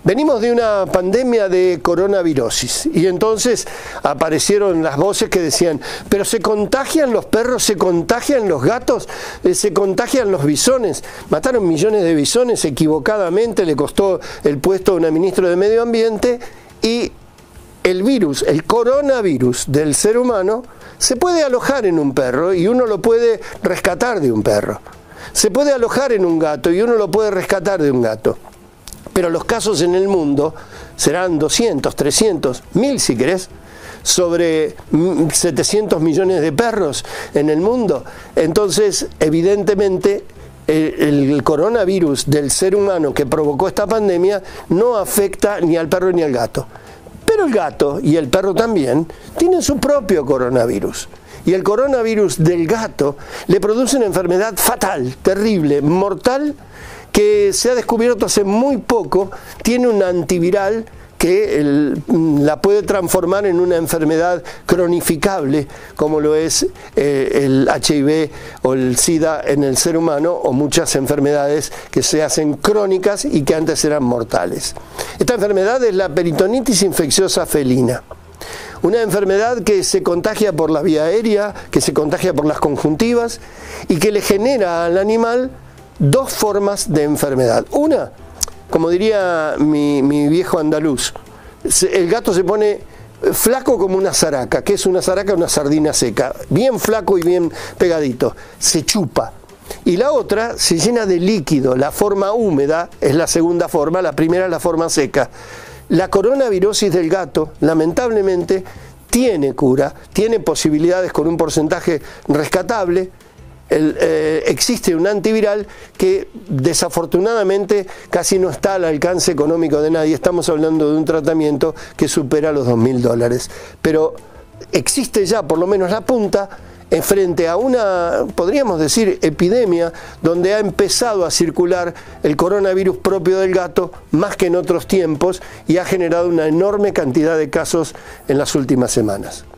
Venimos de una pandemia de coronavirosis y entonces aparecieron las voces que decían, pero ¿se contagian los perros, se contagian los gatos, se contagian los bisones? Mataron millones de bisones equivocadamente, le costó el puesto a una ministra de Medio Ambiente, y el virus, el coronavirus del ser humano, se puede alojar en un perro y uno lo puede rescatar de un perro. Se puede alojar en un gato y uno lo puede rescatar de un gato. Pero los casos en el mundo serán 200, 300, 1000 si querés, sobre 700 millones de perros en el mundo. Entonces, evidentemente, el coronavirus del ser humano que provocó esta pandemia no afecta ni al perro ni al gato. Pero el gato y el perro también tienen su propio coronavirus. Y el coronavirus del gato le produce una enfermedad fatal, terrible, mortal, que se ha descubierto hace muy poco. Tiene un antiviral que la puede transformar en una enfermedad cronificable, como lo es el HIV o el SIDA en el ser humano, o muchas enfermedades que se hacen crónicas y que antes eran mortales. Esta enfermedad es la peritonitis infecciosa felina. Una enfermedad que se contagia por la vía aérea, que se contagia por las conjuntivas y que le genera al animal dos formas de enfermedad. Una, como diría mi viejo andaluz, el gato se pone flaco como una zaraca. ¿Qué es una zaraca? Una sardina seca, bien flaco y bien pegadito, se chupa. Y la otra se llena de líquido, la forma húmeda es la segunda forma, la primera es la forma seca. La coronavirosis del gato, lamentablemente, tiene cura, tiene posibilidades con un porcentaje rescatable. Existe un antiviral que desafortunadamente casi no está al alcance económico de nadie. Estamos hablando de un tratamiento que supera los $2000, pero existe ya por lo menos la punta frente a una, podríamos decir, epidemia donde ha empezado a circular el coronavirus propio del gato más que en otros tiempos y ha generado una enorme cantidad de casos en las últimas semanas.